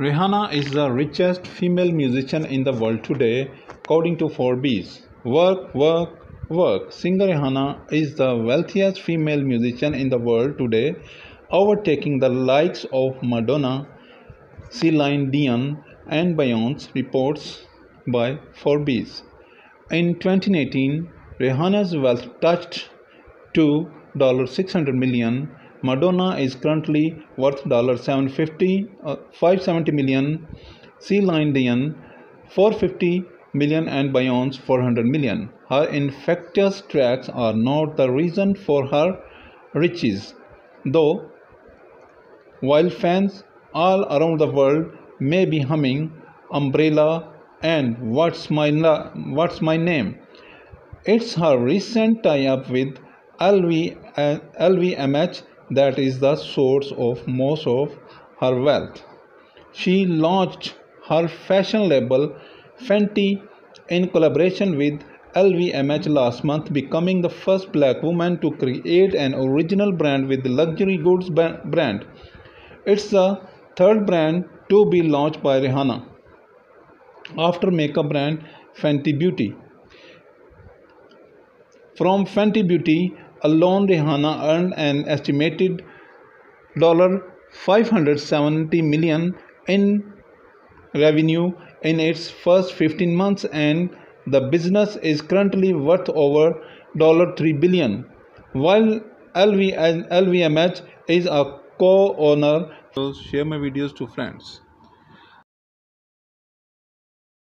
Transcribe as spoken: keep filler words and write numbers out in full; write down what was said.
Rihanna is the richest female musician in the world today, according to Forbes. Work, work, work. Singer Rihanna is the wealthiest female musician in the world today, overtaking the likes of Madonna, Celine Dion, and Beyonce, reports by Forbes. In twenty eighteen, Rihanna's wealth touched to six hundred million dollars. Madonna is currently worth seven hundred fifty, uh, five hundred seventy million, Celine Dion four hundred fifty million, and Beyonce four hundred million. Her infectious tracks are not the reason for her riches, though. While fans all around the world may be humming Umbrella and What's My, Na- What's My Name, it's her recent tie-up with L V, uh, L V M H that is the source of most of her wealth. She launched her fashion label Fenty in collaboration with L V M H last month, becoming the first black woman to create an original brand with the luxury goods brand. It's the third brand to be launched by Rihanna after makeup brand Fenty Beauty. From Fenty Beauty alone, Rihanna earned an estimated five hundred seventy million dollars in revenue in its first fifteen months, and the business is currently worth over three billion dollars. While L V, L V M H is a co-owner, share my videos to friends.